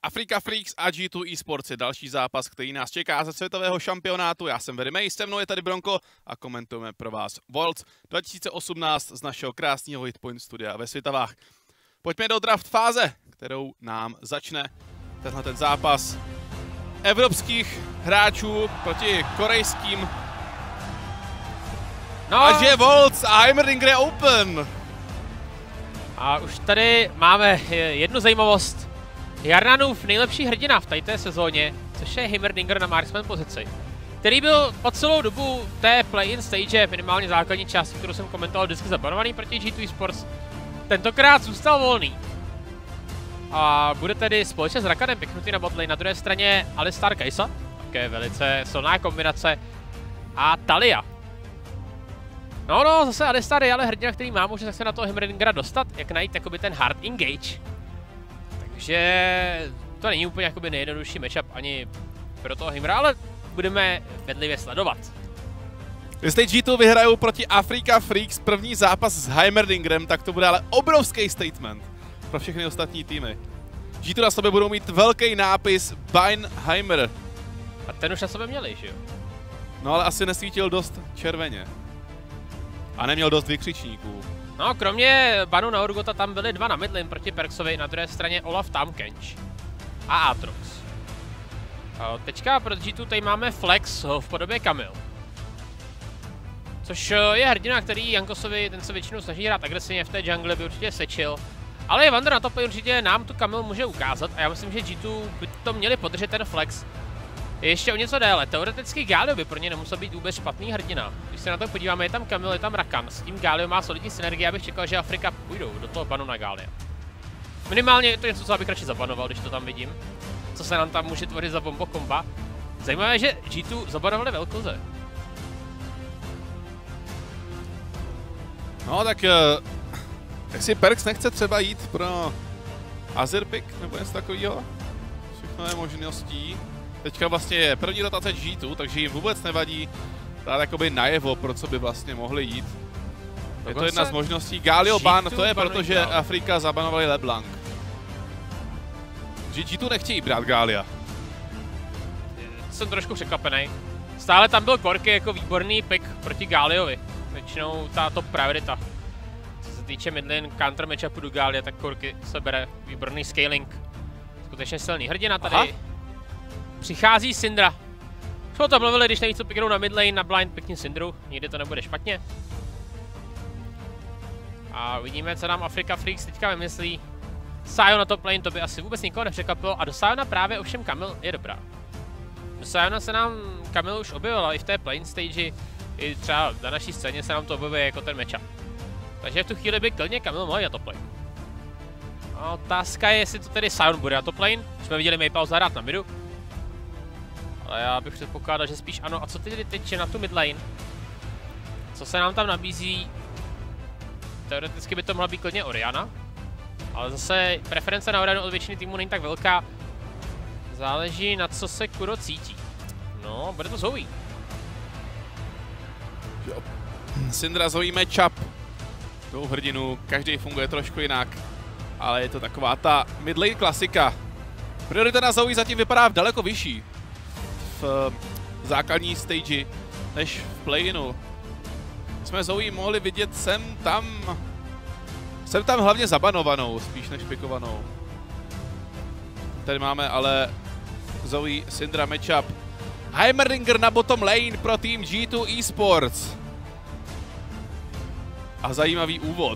Afreeca Freecs a G2 Esports je další zápas, který nás čeká ze světového šampionátu. Já jsem Very May, se mnou je tady Bronko a komentujeme pro vás Worlds 2018 z našeho krásného Hitpoint studia ve Světavách. Pojďme do draft fáze, kterou nám začne tenhle ten zápas evropských hráčů proti korejským. No. Až je Worlds a Heimerdinger je open. A už tady máme jednu zajímavost. Jarnanův nejlepší hrdina v této sezóně, což je Heimerdinger na marksman pozici, který byl po celou dobu té play-in stage, minimálně základní části, kterou jsem komentoval, vždycky zabanovaný proti G2 Esports. Tentokrát zůstal volný. A bude tedy společně s Rakanem pěknutý na botlane. Na druhé straně Alistar Kai'Sa, také velice silná kombinace, a Talia. No, zase Alistar je ale hrdina, který má možnost se na toho Heimerdingera dostat, jak najít jakoby ten hard engage. Takže to není úplně jakoby nejjednodušší matchup ani pro toho Heimera, ale budeme bedlivě sledovat. Jestli G2 vyhrajou proti Afreeca Freecs první zápas s Heimerdingerem, tak to bude ale obrovský statement pro všechny ostatní týmy. G2 na sobě budou mít velký nápis Bine Heimer. A ten už na sobě měli, že jo? No ale asi nesvítil dost červeně. A neměl dost vykřičníků. No, kromě banu na Urgota tam byly dva na midlane proti Perksovi, na druhé straně Olaf Tamkench a Aatrox. Teďka pro G2 tady máme Flex v podobě Camille. Což je hrdina, který Jankosovi, ten se většinou snaží hrát agresivně v té jungle, by určitě sečil. Ale je Wander na topu, určitě nám tu Camille může ukázat a já myslím, že G2 by to měli podržet ten Flex ještě o něco déle. Teoreticky Galio by pro ně nemusel být vůbec špatný hrdina. Když se na to podíváme, je tam Camille, je tam Rakan. S tím Galio má solidní synergie, abych čekal, že Afreeca půjdou do toho banu na Galia. Minimálně je to něco, co bych radši zabanoval, když to tam vidím. Co se nám tam může tvořit za bombo komba. Zajímavé je, že G2 zabanovali velkoze. No tak si Perks nechce třeba jít pro Azir pick nebo něco takového? Všechno je možností. Teďka vlastně je první rotace G2, takže jim vůbec nevadí dát jakoby najevo, pro co by vlastně mohli jít. Je to jedna z možností. Galio ban, to je proto, že Afreeca zabanovali LeBlanc. G2 nechtějí brát Galia. Jsem trošku překvapený. Stále tam byl Korky jako výborný pick proti Galiovi. Většinou ta top priorita. Co se týče midlane counter matchupu do Galia, tak Korky se bere výborný scaling. Skutečně silný hrdina tady. Aha. Přichází Syndra. Jsme o tom mluvili, když nevíc co piknou na midlane, na blind pěkně Syndru. Nikdy to nebude špatně. A uvidíme, co nám Afreeca Freecs teďka vymyslí. Sion na top lane, to by asi vůbec nikoho nepřekvapilo. A do Siona právě ovšem Camille je dobrá. Do Siona se nám Camille už objevila i v té plane stage. I třeba na naší scéně se nám to objevuje jako ten matchup. Takže v tu chvíli by klidně Camille mohla na top lane. A otázka je, jestli to tedy Sion bude na top lane. Jsme viděli Maple zahrát na midu. Ale já bych předpokládal, že spíš ano. A co tedy teď na tu midlane? Co se nám tam nabízí? Teoreticky by to mohla být klidně Orianna. Ale zase preference na Oriannu od většiny týmu není tak velká. Záleží na co se Kuro cítí. No, bude to Zoe. Syndra Zoe matchup. Tou hrdinu, každý funguje trošku jinak. Ale je to taková ta midlane klasika. Priorita na Zoe zatím vypadá daleko vyšší v základní stage než v play-inu. Jsme Zoe mohli vidět sem tam hlavně zabanovanou, spíš než pikovanou. Tady máme ale Zoe Syndra matchup. Heimerdinger na bottom lane pro tým G2 Esports. A zajímavý úvod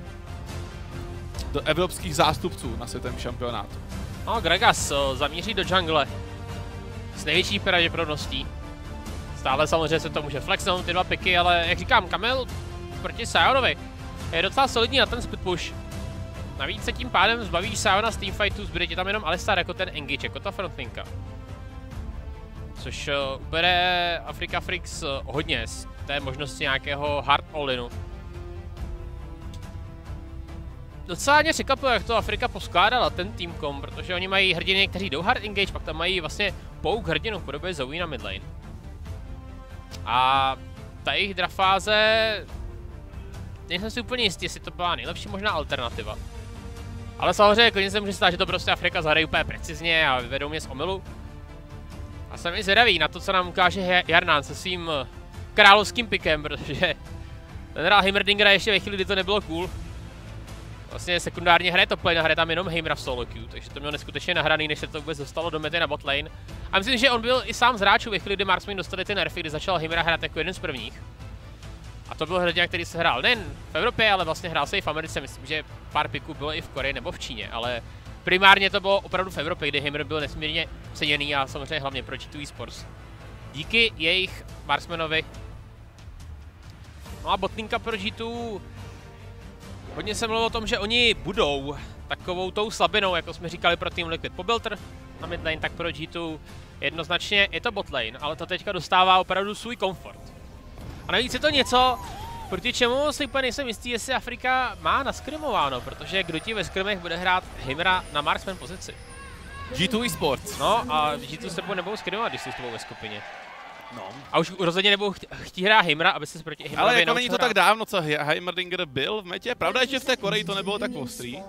do evropských zástupců na světovém šampionátu. No, Gragas zamíří do jungle s největší pravděpodobností. Stále samozřejmě se to může flexnout, ty dva piky, ale jak říkám, Camille proti Sionovi je docela solidní na ten split push. Navíc se tím pádem zbaví Siona z teamfightu, zbyde ti tam jenom Alistar jako ten engage, jako ta frontlinka. Což ubere Afreeca Freecs hodně z té možnosti nějakého hard all-inu. Docela mě překvapuje, jak to Afreeca poskládala ten teamkom, protože oni mají hrdiny, kteří jdou hard engage, pak tam mají vlastně pouk hrdinu v podobě Zoe na midlane. A ta jejich drafáze, nejsem si úplně jistý, jestli to byla nejlepší možná alternativa. Ale samozřejmě klidně se může stát, že to prostě Afreeca zahrají úplně precizně a vyvedou mě z omylu. A jsem i zvědavý na to, co nám ukáže Jarnán se svým královským pikem, protože ten hrál Heimerdingera ještě ve chvíli, kdy to nebylo cool. Vlastně sekundárně hraje top lane a hraje tam jenom Heimera v solo queue, takže to měl neskutečně nahraný, než se to vůbec dostalo do mety na bot lane. A myslím, že on byl i sám z hráčů ve chvíli, kdy Marksman dostali ty nerfy, kdy začal Heimera hrát jako jeden z prvních. A to byl hrdina, který se hrál nejen v Evropě, ale vlastně hrál se i v Americe, myslím, že pár piků bylo i v Koreji nebo v Číně, ale primárně to bylo opravdu v Evropě, kdy Heimer byl nesmírně ceněný a samozřejmě hlavně pro G2 Esports. Díky jejich Marksmanovi. No a botlinka pro G2. Hodně se mluvilo o tom, že oni budou takovou tou slabinou, jako jsme říkali pro Team Liquid Pobilter na mid lane, tak pro G2 jednoznačně je to bot lane, ale to teďka dostává opravdu svůj komfort. A navíc je to něco, proti čemu si úplně nejsem jistý, jestli Afreeca má naskrimováno, protože kdo ti ve skrimech bude hrát Heimera na marksman pozici. G2 Esports. No a G2 s tebou nebudou skrimovat, když jsi s tebou ve skupině. No. A už rozhodně nebudou chtít hrát Heimera, aby se proti Heimerovi. Ale jako není to tak dávno, co Heimerdinger byl v metě. Pravda je, že v té Koreji to nebylo tak ostrý.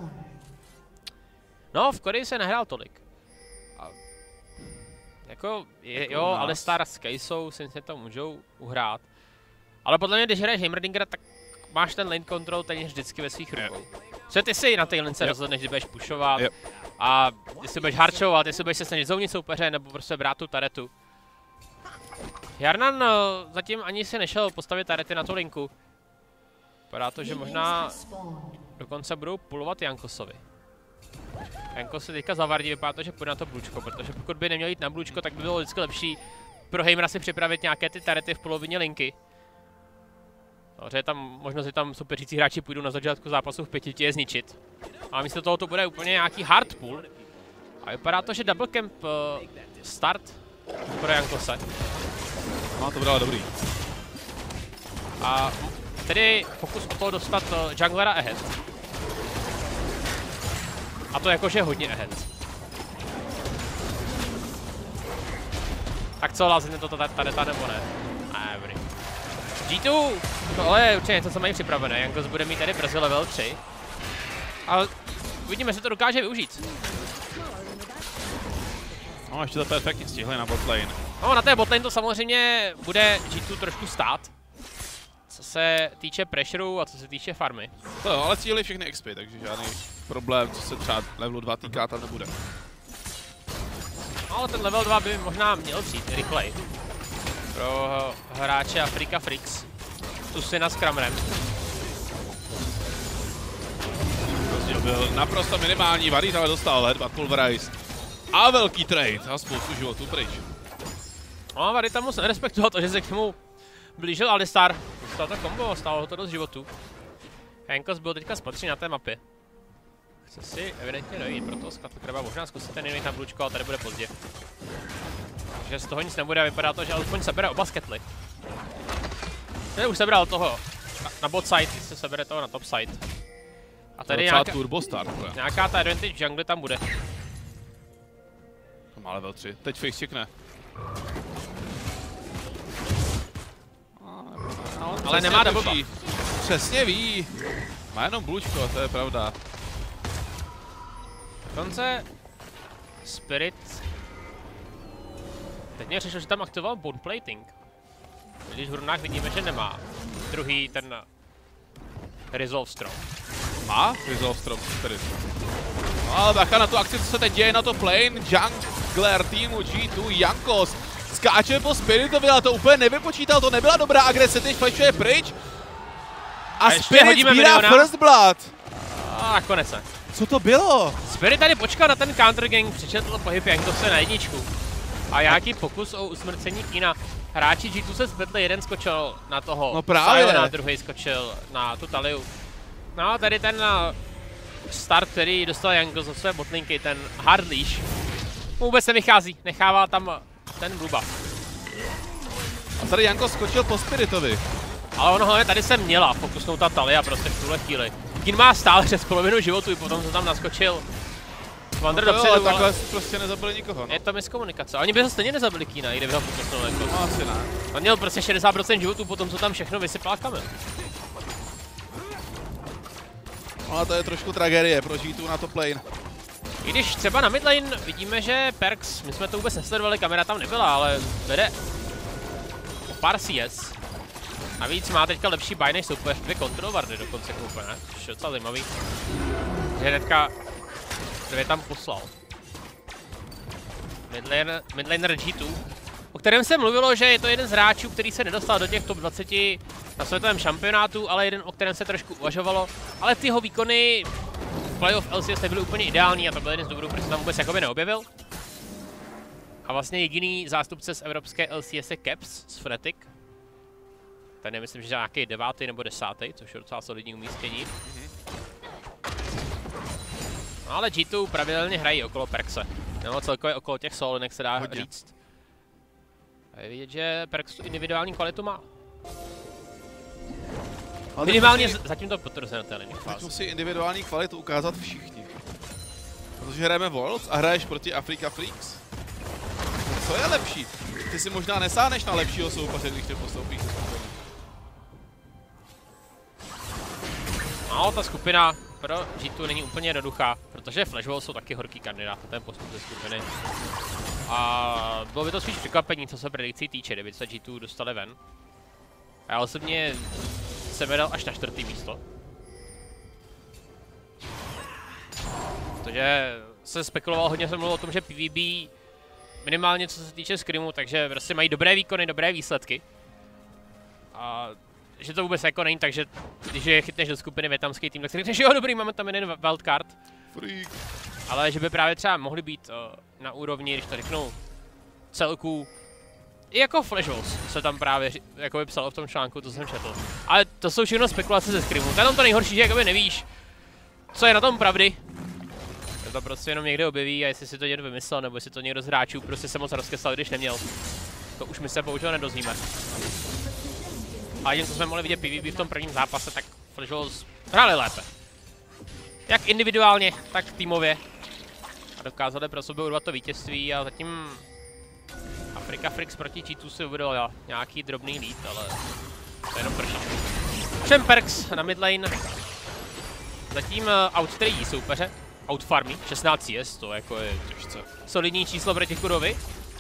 No, v Koreji se nehrál tolik. A jako, jo, ale Star s Kejsou si to můžou uhrát. Ale podle mě, když hraješ Heimerdingera, tak máš ten lane control téměř vždycky ve svých rukou. Co ty si na té lince rozhodneš, kdy budeš pushovat a jestli budeš harčovat, jestli budeš se snažit zounit soupeře nebo prostě brát tu taretu. Jarnan zatím ani si nešel postavit tarety na tu linku. Vypadá to, že možná dokonce budou pulovat Jankosovi. Jankos se teďka zavardí, vypadá to, že půjde na to blůčko, protože pokud by neměl jít na blůčko, tak by bylo vždycky lepší pro Heimera si připravit nějaké ty tarety v polovině linky. Samozřejmě je tam možnost, že tam soupeřící hráči půjdou na začátku zápasu v 5 je zničit. A místo toho to bude úplně nějaký hard pull. A vypadá to, že double camp start pro Jankose. No, to bude ale dobrý. A tedy fokus o toho dostat junglera ahead. A to jakože hodně ahead. Tak co, lázne to tareta nebo ne? Dobrý. G2! Tohle je určitě něco, co mají připravené. Jankos bude mít tady brzy level 3. Ale uvidíme, jestli to dokáže využít. No, ještě to perfektně stihli na botlane. No, na té botlane to samozřejmě bude G2 trošku stát. Co se týče pressureu a co se týče farmy. To jo, ale stihli všechny XP, takže žádný problém, co se třeba levelu 2 týká, tam nebude. No, ale ten level 2 by možná měl přijít rychleji. Pro hráče Afreeca Freecs. Tu si na Scrumrem. Rozdíl byl naprosto minimální, Varys ale dostal headbutt pulverize. A velký trade a spoustu životů pryč. No a Varys tam moc nerespektoval to, že se k němu blížil Alistar. Dostal to kombo, stálo ho to dost životů. Jankos byl teďka spatří na té mapě. Chce si evidentně dojít, proto Scuttlecraba možná zkusit ten jiný na blůčko, ale tady bude pozdě. Takže z toho nic nebude a vypadá to, že alespoň sebere oba sketly. Tady už sebral toho na bot side, se sebere toho na top side. A tady nějaká ta advantage jungle tam bude. To má level 3, teď face čekne. Ale nemá double buff. Přesně ví. Má jenom blůčko, to je pravda. Dokonce Spirit teď mě řešil, že tam aktivoval bone plating. Když v runách vidíme, že nemá. Druhý ten Resolve Storm. Má Resolve Storm Spirit. No ale bacha na tu akci, co se teď děje na to plane. Jungler týmu G2 Jankos skáče po Spiritovi, ale to úplně nevypočítal, to nebyla dobrá agrese, teď flashuje pryč. A Spirit sbírá First Blood. A nakonec ne. Co to bylo? Spirit tady počkal na ten counter gang, přečetl pohyb Jankose na jedničku. A nějaký pokus o usmrcení Kina. Hráči G2 se zvedli, jeden skočil na toho, no právě. Na druhý skočil na tu Taliu. No tady ten start, který dostal Jankos od své botlinky, ten hard leash, vůbec nevychází, nechává tam ten blue buff. A tady Jankos skočil po Spiritovi. Ale ono hlavně tady se měla pokusnout ta Talia prostě v tuhle chvíli. Kin má stále přes polovinu životu, i potom se tam naskočil. Wander no dopředu, ale takhle prostě nezabili nikoho. No. Je to miskomunikace. Oni by ho stejně nezabili Kina, i kdyby ho pokusnul jako. No asi ne. On měl prostě 60% životů, potom co tam všechno vysypal Kamil. Ale to je trošku tragédie pro G2 na top lane. I když třeba na midlane vidíme, že Perks, my jsme to vůbec nesledovali, kamera tam nebyla, ale vede o pár CS. Navíc má teďka lepší buy než soupeř, 2 control wardy dokonce koupé, ne? Což je docela zajímavý. Že hnedka 2 tam poslal. Midlaner G2, o kterém se mluvilo, že je to jeden z hráčů, který se nedostal do těch top 20 na světovém šampionátu, ale jeden, o kterém se trošku uvažovalo. Ale ty jeho výkony v playoff LCS nebyly úplně ideální a to byl jeden z důvodů, proč se tam vůbec jakoby neobjevil. A vlastně jediný zástupce z evropské LCS je Caps z Freecs. Ten je, myslím, že nějaký 9. nebo 10., což je docela solidní umístění. No ale G2 pravidelně hrají okolo Perkse. No, celkově okolo těch solinek se dá hodně říct. A je vidět, že Perks tu individuální kvalitu má. Ale minimálně zatím to potvrzuje na té linie fázi. Musí individuální kvalitu ukázat všichni. Protože hrajeme Worlds a hraješ proti Afreeca Freecs. Co je lepší? Ty si možná nesáhneš na lepšího soupeře, když tě postoupíš. No, ta skupina pro G2 není úplně jednoduchá, protože Flashball jsou taky horký kandidát na ten postup ze skupiny. A bylo by to spíš překvapení, co se predikcí týče, kdyby se G2 dostali ven. A já osobně jsem je dal až na 4. místo. Protože se spekuloval, hodně se mluvilo o tom, že PvB minimálně co se týče scrimu, takže prostě mají dobré výkony, dobré výsledky. A že to vůbec jako není, takže když je chytneš do skupiny větnamský tým, tak si řekneš, jo dobrý, máme tam jeden wildcard. Freak. Ale že by právě třeba mohli být na úrovni, když to řeknu, celku. I jako Flash Wolves se tam právě jako psalo v tom článku, to jsem četl. Ale to jsou všechno spekulace ze scrimu. To je tam to nejhorší, že jakoby nevíš, co je na tom pravdy. Je to prostě jenom někde objeví a jestli si to někdo vymyslel, nebo jestli to někdo z hráčů prostě se moc rozkeslal, když neměl. To už my se bohužel nedozvíme. A tím, co jsme mohli vidět PvP v tom prvním zápase, tak Flash Wolves hráli lépe. Jak individuálně, tak týmově. A dokázali pro sebe urvat to vítězství a zatím Afreeca Freecs proti G2 si uvědomila nějaký drobný lead, ale to jenom prší. Všem Perks na midlane. Zatím outstrejí soupeře. Outfarmy, 16 CS, to jako je těžce solidní číslo proti Kurovi.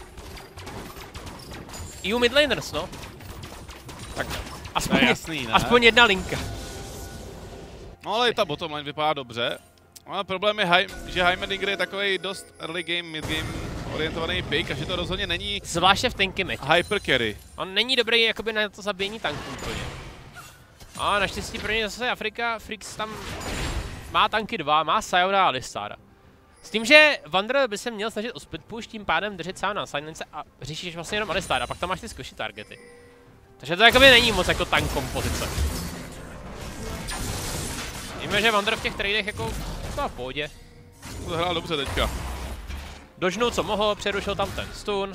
EU midlaners, no. Tak aspoň, jasný, aspoň jedna linka. No ale i ta bottom line vypadá dobře. Ale problém je, že Heimerdinger je takový dost early game, mid game orientovaný pick a že to rozhodně není zvláště v tanky match. Hyper carry. On není dobrý jakoby na to zabíjení tanků úplně. A naštěstí pro ně zase Afreeca Freecs tam má tanky 2, má Siona a Alistara. S tím, že Wanderer by se měl snažit o split push, tím pádem držet sám na silence a řešíš vlastně jenom Alistara, pak tam máš ty squishy targety. Takže to jakoby není moc jako tank kompozice. Víme, že Wanderer v těch tradech jako v pohodě. To hrál dobře teďka. Dožnul co mohl, přerušil tam ten stun.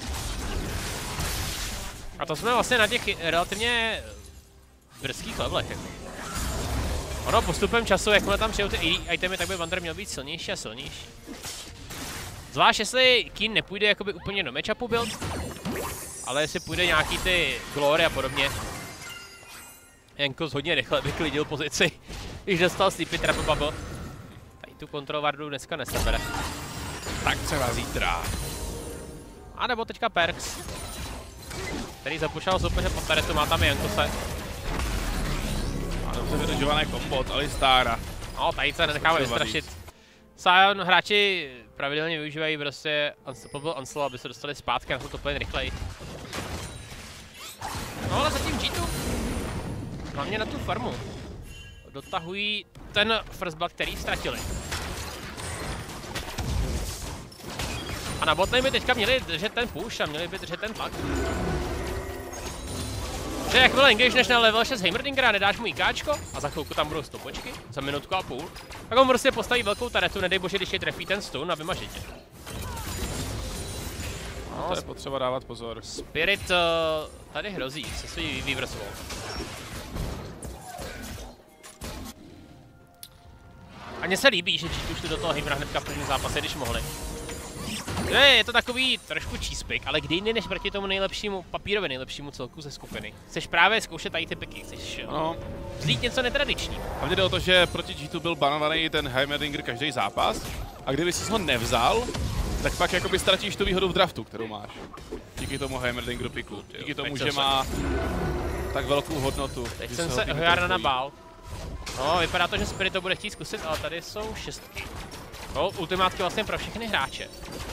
A to jsme vlastně na těch relativně brzkých levelech. Jako. Ono postupem času, jakmile tam přijou ty itemy, tak by Wanderer měl být silnější a silnější. Zvlášť jestli Keen nepůjde jakoby úplně do matchupu build, ale jestli půjde nějaký ty glory a podobně. Jankos hodně rychle vyklidil pozici, když dostal Sleepy Trap Bubble. Tady tu control wardu dneska nesebere. Tak třeba zítra. A nebo teďka Perks, který zapušal soupeře po taretu, má tam i Jankose. A dobře vydržované kombo od Alistara. No, tady se nenecháme vystrašit. Sion hráči pravidelně využívají prostě Unstoppable Unslow, aby se dostali zpátky na to top lane rychleji. No ale zatím G2, hlavně na tu farmu, dotahují ten first blood, který ztratili. A na botlane by teďka měli držet ten push a měli by držet ten tlak. Že jakmile engageneš na level 6 Heimerdingera, nedáš mu IKčko a za chvilku tam budou stopočky, za minutku a půl, tak on prostě postaví velkou taretu, nedej bože, když je trefí ten stun a vymaží tě. No, to je potřeba dávat pozor. Spirit tady hrozí se svým vývrstvou. A mně se líbí, že G2 šli do toho Heimera hnedka v prvním zápase, když mohli. Je to takový trošku cheesepick, ale kdy jiný než proti tomu nejlepšímu, papírově nejlepšímu celku ze skupiny. Chceš právě zkoušet tady ty piky, chceš vzít něco netradičního. Hlavně jde o to, že proti G2 byl banovaný ten Heimerdinger každý zápas a kdyby jsi ho nevzal, tak pak jakoby ztratíš tu výhodu v draftu, kterou máš. Díky tomu Heimerdingeru piku. Díky tomu, že má tak velkou hodnotu. Teď jsem se Jarnana bál. No, vypadá to, že Spirit to bude chtít zkusit, ale tady jsou šestky. No, ultimátky vlastně pro všechny hráče.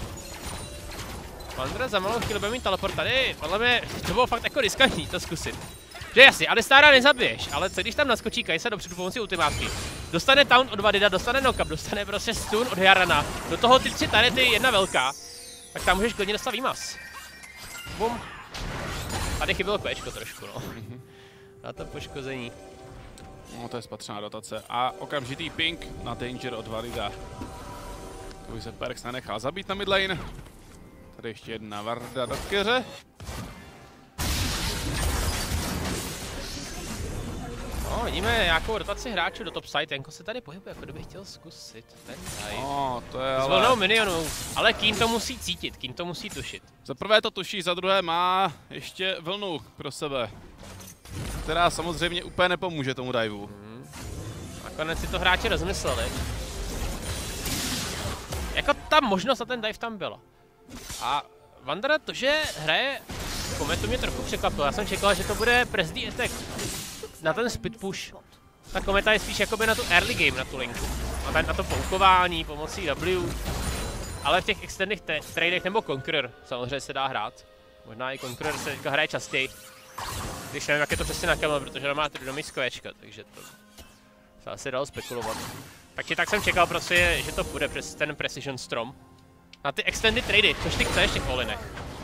Wander za malou chvíli bude mít teleport tady, podle mě to bylo fakt jako riskantní to zkusit. Že jasně, Alistára nezabiješ, ale co když tam naskočí Kajsa dopředu pomocí ultimátky? Dostane taunt od Vadida, dostane knock-up, dostane prostě stun od Jarana. Do toho ty 3 tarety, jedna velká. Tak tam můžeš klidně dostat výmaz. Bum. Tady chybělo Qčko trošku, no. Na to poškození. No to je spatřená dotace. A okamžitý ping na danger od Vadida. To už se Perks nenechal zabít na midlane. Tady ještě jedna Varda do keře. No, vidíme nějakou rotaci hráčů do top side, Janko se tady pohybuje, jako kdyby chtěl zkusit ten side. No, to je s volnou minionů, ale Keen to musí cítit, Keen to musí tušit. Za prvé to tuší, za druhé má ještě vlnu pro sebe, která samozřejmě úplně nepomůže tomu diveu. Nakonec si to hráči rozmysleli. Jako ta možnost na ten dive tam byla. A Wander to, že hraje Kometu, mě trochu překvapilo. Já jsem čekal, že to bude press the attack na ten speed push. Ta Kometa je spíš jakoby na tu early game, na tu linku. A tady na to poukování pomocí W. Ale v těch extended tradech nebo Conqueror samozřejmě se dá hrát. Možná i Conqueror se teďka hraje častěji. Když nevím, jak je to přesně na Camel, protože nemá tridomí z Qčka, takže to se asi dalo spekulovat. Takže tak jsem čekal prostě, že to půjde přes ten Precision Strom. Na ty extended trady, což ty chceš v těch all-inech.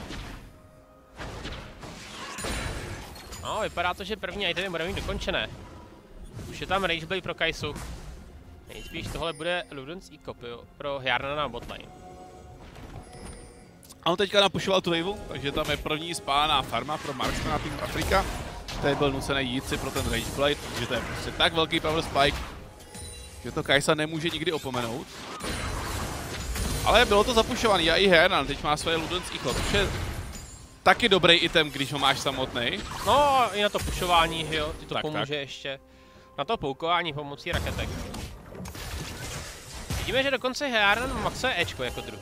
No, vypadá to, že první itemy bude mít dokončené. Už je tam Rageblade pro Kaisu. Nejspíš tohle bude Ludens i copy pro Jarnana na botlane. A on teďka napušoval tu waveu, takže tam je první spálená farma pro Marksmana týmu Afreeca. Tady byl nucený jít si pro ten Rageblade, protože to je prostě tak velký power spike, že to Kajsa nemůže nikdy opomenout. Ale bylo to zapušovaný a i Hernan teď má svoje Ludens Echo, což je taky dobrý item, když ho máš samotný. No, i na to pušování, jo, ti to tak, pomůže tak. ještě. Na to poukování pomocí raketek. Vidíme, že dokonce Hernan maxuje Ečko jako druhý.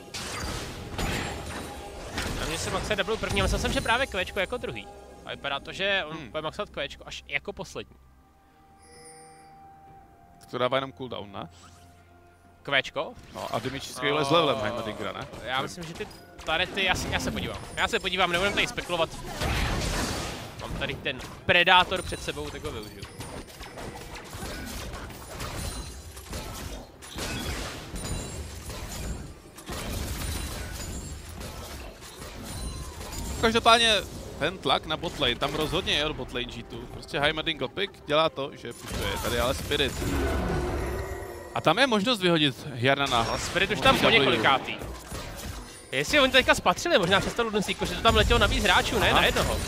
Na mě se maxuje double první, ale myslel jsem, že právě Qčko jako druhý. A vypadá to, že on bude maxovat Qčko až jako poslední. To dává jenom cooldown, ne? Qčko? No a damage scale s levelem Heimerdingera, ne? Já myslím, že ty tarety, já se podívám, nebudem tady spekulovat. Mám tady ten predátor před sebou, tak ho využiju. Každopádně ten tlak na botlane, tam rozhodně je od botlane G2. Prostě Heimerdinger pick dělá to, že pušuje tady ale Spirit. A tam je možnost vyhodit Jarnana. No, Spirit už tam po několikátý. Jestli oni teďka spatřili, možná přes to Ludensíko, že to tam letělo na víc hráčů, ne na jednoho.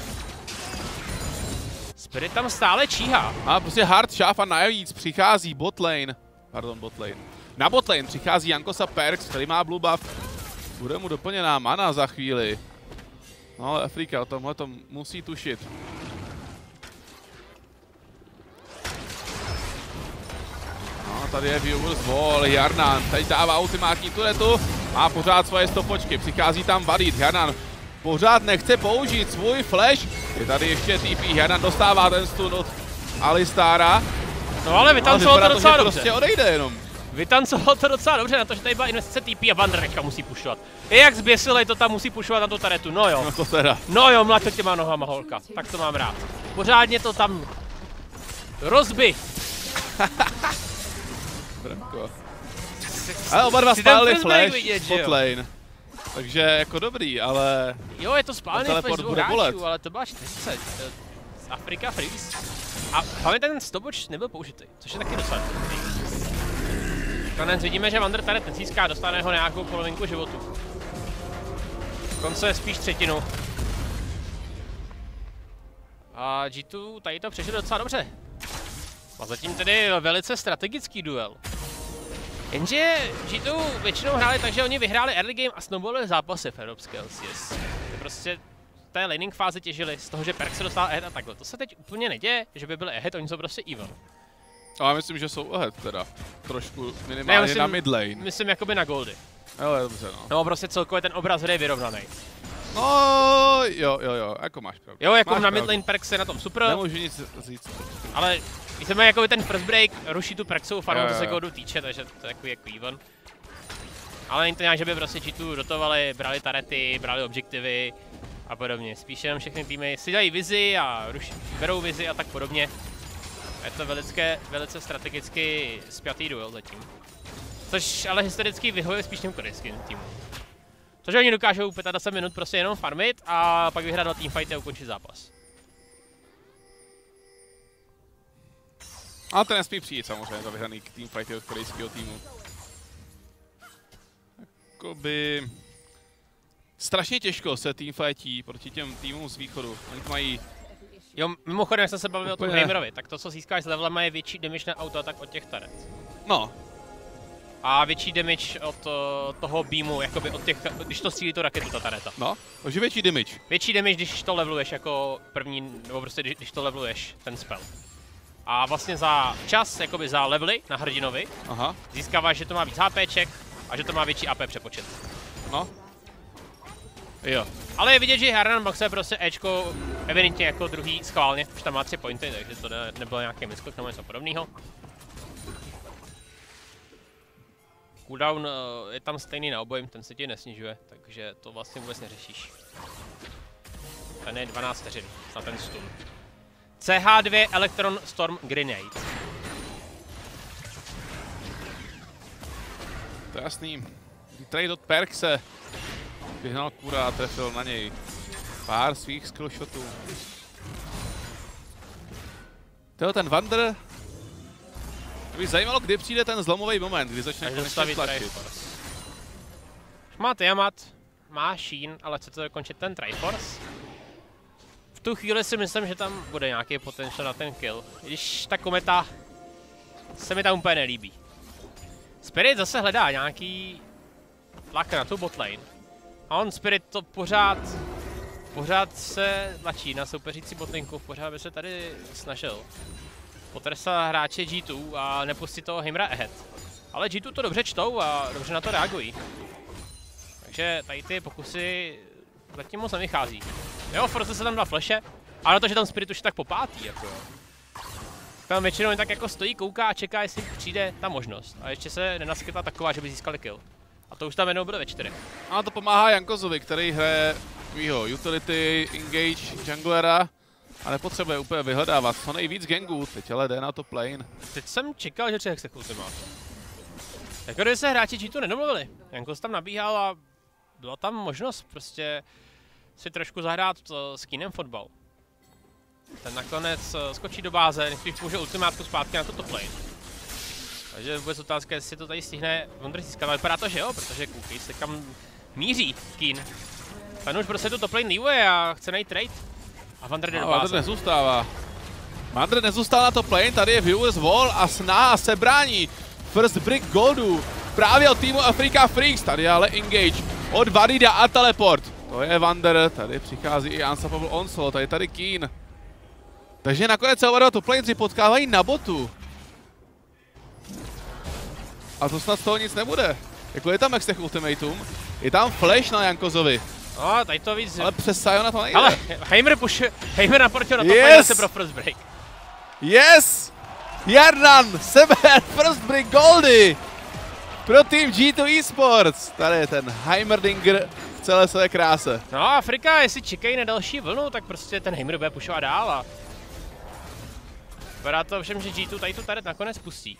Spirit tam stále číhá. A prostě hard šáf a navíc přichází botlane. Pardon, botlane. Na botlane přichází Jankosa Perks, který má blue buff. Bude mu doplněná mana za chvíli. No ale Afreeca o tomhle to musí tušit. No, tady je Viewers Wall, Jarnan, teď dává ultimátní turetu, má pořád svoje stopočky, přichází tam Vadid, Jarnan pořád nechce použít svůj flash, je tady ještě TP, Jarnan dostává ten stun od Alistára. No ale vytancoval to docela dobře. Prostě odejde jenom. Vytancoval to docela dobře na to, že tady byla investice TP a Wander teďka musí pušovat. Je jak zběsilej, to tam musí pušovat na tu taretu, no jo. No to teda. No jo, mlaďte těma nohama, holka, tak to mám rád. Pořádně to tam rozbi. Branko. Ale oba dva spálili flash vidět, bot lane. Takže jako dobrý, ale... Jo, je to spálený flash dvou hráčů, bolet. ale to byla 40 z Afreeca Freecs. A hlavně ten stopoč nebyl použitý, což je taky docela dobrý. Konec vidíme, že Wander tady nezíská, dostane ho nějakou polovinku životu. Konce je spíš třetinu. A G2 tady to přežil docela dobře. A zatím tedy velice strategický duel. Jenže G2 většinou hráli tak, že oni vyhráli early game a snowballili zápasy v evropské LCS. Prostě v té laning fázi těžili z toho, že Perk se dostal ahead a takhle. To se teď úplně neděje, že by byli ahead, oni jsou prostě even. Ale myslím, že jsou ahead teda. Trošku minimálně myslím, na mid lane. Myslím jakoby na goldy. Jo, dobře no. No prostě celkově ten obraz hry je vyrovnaný. No, jo, jako máš pravdu. Jo, jako máš na mid lane Perk je na tom super. Nemůžu nic říct. Ale víceméně jakoby ten first break ruší tu Perksovou farmu, to se goldu týče, takže to je takový jako even. Ale není to nějak, že by prostě G2 dotovali, brali tarety, brali objektivy a podobně. Spíš jenom všechny týmy si dělají vizi a berou vizi a tak podobně. Je to velice strategicky spjatý duel zatím. Což ale historicky vyhovuje spíš těm korejským týmům. Což oni dokážou 25 minut prostě jenom farmit a pak vyhrát 2 teamfighty a ukončit zápas. Ale to nesmí přijít samozřejmě za vyhraný teamfighty od korejského týmu. Jakoby... Strašně těžko se teamfightí proti těm týmům z východu. Oni to mají... Jo, mimochodem, jak jsem se bavil o tom Heimerovi, tak to, co získáš s levelama, je větší damage na auto, tak od těch taret. No. A větší damage od toho beamu, jakoby od těch, když to střílí tu raketu, ta tareta. No, takže větší damage. Větší damage, když to leveluješ jako první, nebo prostě když to leveluješ, ten spell. A vlastně za čas, jakoby za levely na hrdinovi, získáváš, že to má víc HPček a že to má větší AP přepočet. No. Jo. Ale je vidět, že Harnan maxuje prostě Ečko evidentně jako druhý schválně, už tam má 3 pointy, takže to nebylo nějaký miskok nebo něco podobného. Cooldown je tam stejný na obojím, ten se ti nesnižuje, takže to vlastně vůbec neřešíš. Ten je 12 vteřin na ten stun. CH2 Electron Storm Grenade. To je jasný. Trade od Perk se vyhnal kůra a trefil na něj pár svých skillshotů. To je ten Wander. To by zajímalo, kdy přijde ten zlomový moment, kdy začne konečně tlačit. Má Tiamat, má Sheen, ale chce to dokončit ten Triforce. V tu chvíli si myslím, že tam bude nějaký potenciál na ten kill, když ta kometa se mi tam úplně nelíbí. Spirit zase hledá nějaký tlak na tu botlane. A on Spirit to pořád se tlačí na soupeřící botlinku, pořád by se tady snažil potresat hráče G2 a nepustit toho Heimera ahead. Ale G2 to dobře čtou a dobře na to reagují. Takže tady ty pokusy zatím moc nevychází. Jo, Force se tam 2 flashe, ale na to, že tam Spirit už je tak popátý, jako. Tam většinou jen tak jako stojí, kouká a čeká, jestli přijde ta možnost. A ještě se nenaskytla taková, že by získali kill. A to už tam jednou bude ve 4. A to pomáhá Jankozovi, který hraje tvýho utility, engage, junglera a nepotřebuje úplně vyhledávat co nejvíc gangů, teď ale jde na to plane. Teď jsem čekal, že 3 exekuty má. Jako kdyby se hráči G2 nedomluvili. Jankoz tam nabíhal a byla tam možnost prostě si trošku zahrát s Keenem fotbal. Ten nakonec skočí do báze, nejspíš použije ultimátku zpátky na toto plane. Takže vůbec otázka, jestli to tady stihne Wander získat, ale vypadá to, že jo, protože koukej se kam míří Keen. Ten už prostě tu top lane leavuje a chce najít trade. A Wander jde do báze. Wander nezůstává. Wander nezůstal na top lane, tady je viewers wall a Sná se brání. First brick goldu právě od týmu Afreeca Freecs, tady ale engage od Varida a teleport. To je Wander, tady přichází i Unstoppable Onslaught, tady Keen. Takže nakonec se oba top laneři potkávají na botu. A to snad z toho nic nebude. Jako je tam Extech Ultimatum, je tam flash na Jankozovi. No, tady to víc. Ale přes Siona to nejde. Ale Heimer naportil na top lane se pro first break. Yes! Jarnan seber first break goldy pro tým G2 Esports. Tady je ten Heimerdinger v celé své kráse. No a Afreeca, jestli čekají na další vlnu, tak prostě ten Heimer bude pušovat dál a... Vypadá to všem, že G2 tady tu taret nakonec pustí.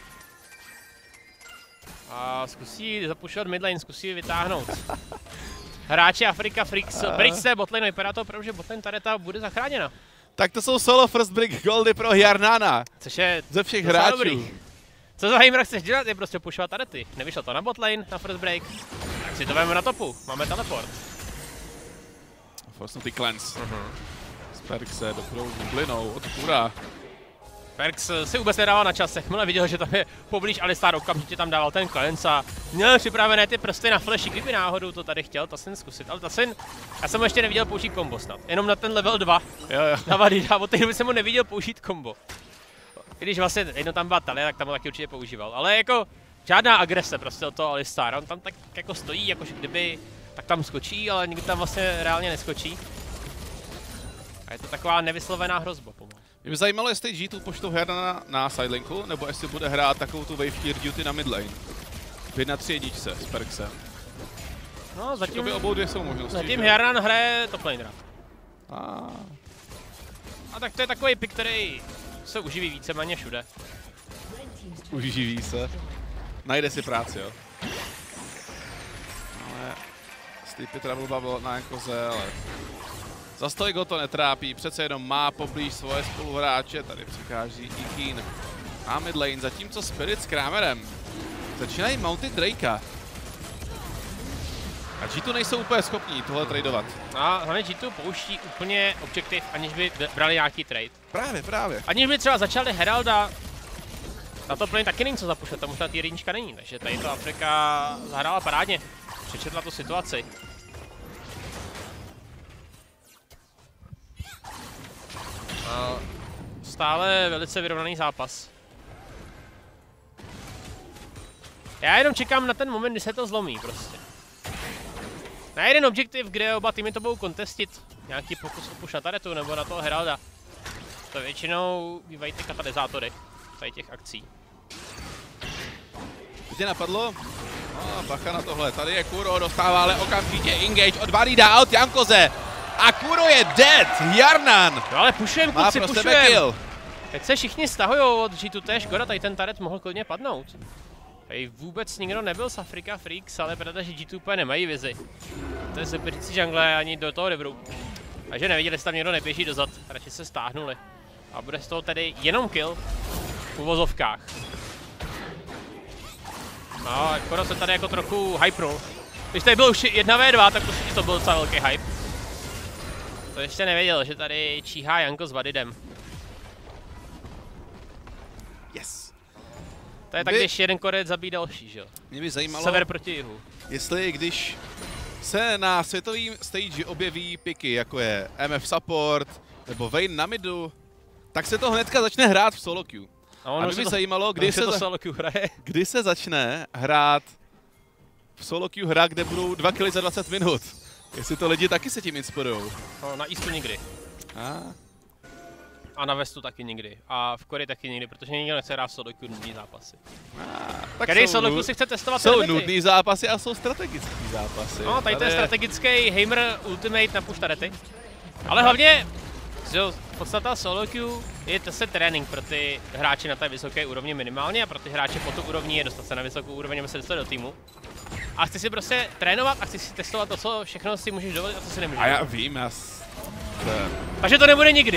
A zkusí zapušovat midlane, zkusí vytáhnout. Hráči Afreeca Freecs, pryč z té botlane, vypadá to opravdu, že botlane tareta bude zachráněna. Tak to jsou solo first break goldy pro Jarnana. Což je ze všech hráčů. Dobrý. Co za Heimer chceš dělat, je prostě pušovat tarety. Nevyšlo to na botlane, na first break, tak si to veme na topu, máme teleport. Forsnutý cleanse. Sperk se doprou bublinou od Kura. Freecs si vůbec nedával na čas, jakmile viděl, že tam je poblíž Alistar, okamžitě tam dával ten cleanse a měl připravené ty prsty na flashi, kdyby náhodou to tady chtěl Tasin zkusit, ale Tasin, já jsem ho ještě neviděl použít kombo snad, jenom na ten level 2, na Vadida, od té doby jsem ho neviděl použít kombo. I když vlastně jedno tam byla Talia, tak tam ho taky určitě používal, ale jako žádná agrese prostě od toho Alistar, on tam tak jako stojí, jakože kdyby, tak tam skočí, ale nikdy tam vlastně reálně neskočí. A je to taková nevyslovená hrozba pomalu. Mě by zajímalo, jestli G2 poštou Herdana na sidelinku, nebo jestli bude hrát takovou tu wave tier duty na midlane. 1-3 jedničce s Freecsem. No, zatím obou dvě jsou možnosti. Zatím Herdan hraje top lanera. A tak to je takový pick, který se uživí víceméně všude. Uživí se. Najde si práci, jo. Ale Sleepy Trouble Bubble na koze, ale zas tolik ho to netrápí, přece jenom má poblíž svoje spoluhráče, tady přichází i Keen a midlane, zatímco Spirit s Kramerem začínají mountit Drakea. A G2 nejsou úplně schopní tohle tradovat. A hlavně G2 pouští úplně objektiv, aniž by brali nějaký trade. Právě. Aniž by třeba začali Heralda, na to plně taky není co zapušet, tam už ta jednička není, takže tady to Afreeca zahrála parádně, přečetla tu situaci. A stále velice vyrovnaný zápas. Já jenom čekám na ten moment, kdy se to zlomí prostě. Na jeden objektiv, kde oba týmy to budou kontestit, nějaký pokus o push na taretu nebo na toho Heralda. To většinou bývají ty katalyzátory tady těch akcí. Co tě napadlo? No, bacha na tohle, tady je Kuro, dostává ale okamžitě engage od Vadida od Jankoze. A Kuro je dead, Jarnan! No ale pushujem, kluci, pro sebe kill. Teď se všichni stahujou od G2, to je škoda, tady ten taret mohl klidně padnout. Tady vůbec nikdo nebyl z Afreeca Freecs, ale protože G2 úplně nemají vizi. To je superící jungle ani do toho Riveru. Takže neviděli, jestli tam někdo neběží dozad, radši se stáhnuli. A bude z toho tedy jenom kill v uvozovkách. No, Koro se tady jako trochu hypnul. Když tady byl už 1v2, tak určitě to byl docela velký hype. To ještě nevěděl, že tady číhá Janko s Vadidem. Yes. To je tak, když jeden korec zabíjí další, že jo? Mě by zajímalo, sever proti jihu. Jestli když se na světovém stage objeví piky, jako je MF support nebo Vayne na midu, tak se to hnedka začne hrát v solo queue. A mě by zajímalo, kdy se začne hrát v solo queue hra, kde budou 2 killy za 20 minut. Jestli to lidi taky se tím inspirujou. No, na Eastu nikdy. A na Westu taky nikdy. A v Koreji taky nikdy, protože nikdo nechce hrát v solo queue nudný zápasy. Který solo queue si chce testovat? Jsou nudný zápasy a jsou strategický zápasy. No, tady ten strategický Heimer Ultimate na push tarety. Ale hlavně, podstata solo queue je se trénink pro ty hráče na té vysoké úrovni minimálně a pro ty hráče po tu úrovni je dostat se na vysokou úroveň, aby se dostat do týmu. A chci si prostě trénovat a chci si testovat to, co všechno si můžeš dovolit a co si nemůžeš. A já vím, Takže to nebude nikdy.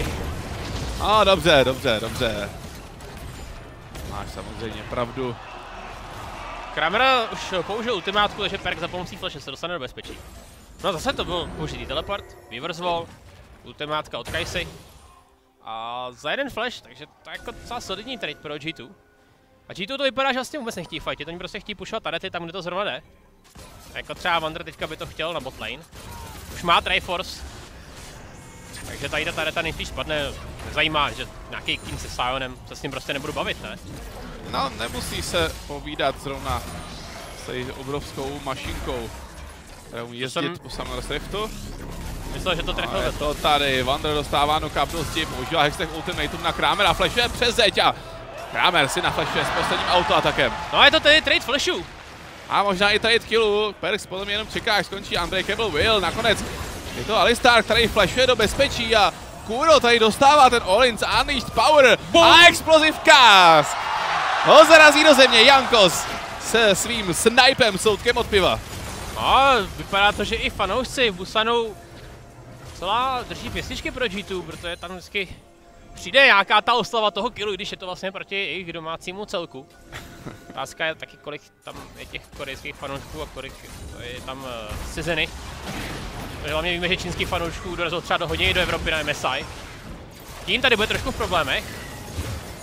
Dobře. Máš samozřejmě pravdu. Kramer už použil ultimátku, takže Perk za pomocí flashe se dostane do bezpečí. No zase to byl použitý teleport, reverse wall, ultimátka od Kajsy. A za jeden flash, takže to je jako docela solidní trade pro G2. A G2 to vypadá, že vlastně vůbec nechtějí fightit, oni prostě chtějí pushovat tarety tam, kde to zrovna jde. Jako třeba Wander teďka by to chtěl na bot lane. Už má Triforce. Takže tady ta tareta nejspíš spadne, nezajímá, že nějaký King se Sionem, se s ním prostě nebudu bavit, ne? No, nemusí se povídat zrovna s obrovskou mašinkou, kterou jezdit po Summer's Riftu. Myslel, že to trefil. Je to tady, Wander dostává knock-up dosti, používá Hextech ultimatum na Kramera, flashuje přes zeď a Kramer si naflashuje s posledním autoatakem. No je to tedy trade flashů. A možná i trade killu, Perks podle mě jenom čeká, až skončí Unbreakable Will, nakonec je to Alistar, který flashuje do bezpečí a Kuro tady dostává ten all-in z Unleashed Power. Boom. A Explosive Cast ho zarazí do země Jankos se svým snipem soudkem od piva. A vypadá to, že i fanoušci v Busanu celá drží pěstičky pro G2, protože tam vždycky přijde nějaká ta oslava toho killu, když je to vlastně proti jejich domácímu celku. Otázka je taky, kolik tam je těch korejských fanoušků a kolik je tam ciziny. Takže hlavně víme, že čínských fanoušků dorazil třeba do hodně do Evropy na MSI. Tím tady bude trošku v problémech.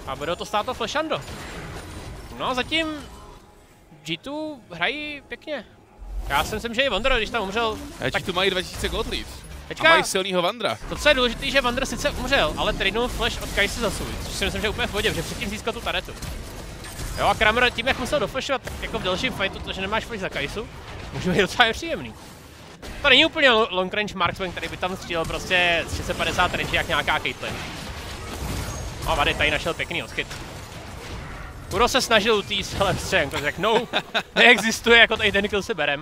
A bude to stát to flashando. No zatím G2 hrají pěkně. Já si myslím, že i Wander, když tam umřel... Tak tu mají 2000 gold lead. Teďka, a mají silnýho Wandera. To, co je důležité, že Wander sice umřel, ale tradenul flash od Kajsy za svůj, což si myslím, že je úplně v pohodě, že předtím získal tu taretu. Jo a Kramer tím, jak musel doflashovat, tak jako v dalším fightu, to, že nemáš flash za Kajsu, může být docela nepříjemný. To není úplně long range marksman, který by tam střílel prostě z 650 range jak nějaká Caitlyn. No Vady tady našel pěkný odchyt. Kuro se snažil utíct, ale prostě jako řekl, no, neexistuje, jako tady ten kill si berem.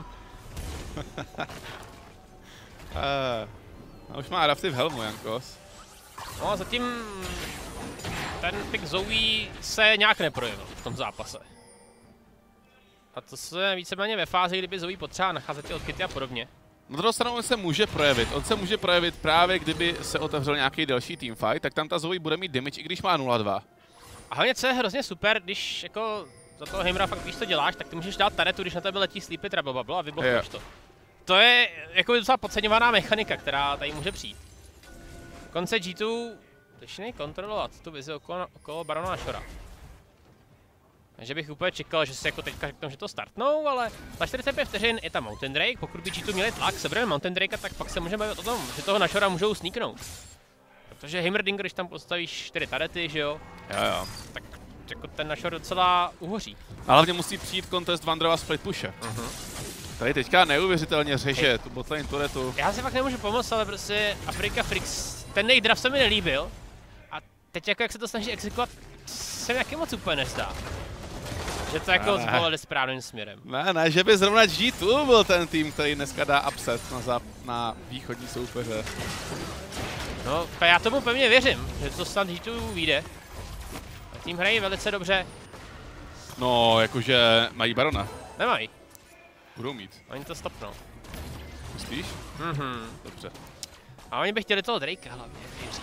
Už má rafty v helmu, Jankos. No a zatím ten pick Zoe se nějak neprojevil v tom zápase. A to se víceméně ve fázi, kdyby Zoe potřeba nacházet ty odchyty a podobně. Na druhou stranu on se může projevit. On se může projevit právě, kdyby se otevřel nějaký další teamfight, tak tam ta Zoe bude mít damage, i když má 0-2. A hlavně co je hrozně super, když jako za toho Hamera fakt víš, co děláš, tak ty můžeš dát taretu, když na tebe letí Sleepy Trouble Bubble a vyblokuješ to. To je jako docela podceňovaná mechanika, která tady může přijít. Konce G2 začínají kontrolovat tu vizi okolo Barona a Shora. Takže bych úplně čekal, že si jako teďka řeknou, že to startnou, ale za 45 vteřin je tam Mountain Drake, pokud by G2 měli tlak, sebereme Mountain Drake, tak pak se můžeme bavit o tom, že toho na Shora můžou sneaknout. Protože Heimerdinger, když tam postavíš 4 tarety, že jo? Jo. Tak jako ten na Shore docela uhoří. A hlavně musí přijít kontest Wanderova split pushe. Tady teďka neuvěřitelně řeže tu botlane turetu. Já si fakt nemůžu pomoct, ale prostě Afreeca Freecs, ten jejich draft se mi nelíbil. A teď jako jak se to snaží exekovat, se mi taky moc úplně nezdá. Že to jako zvolili správným směrem. Ne, že by zrovna G2 byl ten tým, který dneska dá upset na východní soupeře. No, já tomu pevně věřím, že to snad G2 vyjde. A tým hrají velice dobře. No, jakože mají Barona. Nemají. Budou mít. Oni to stopnou. Myslíš? Dobře. A oni by chtěli toho Drakea hlavně, věří.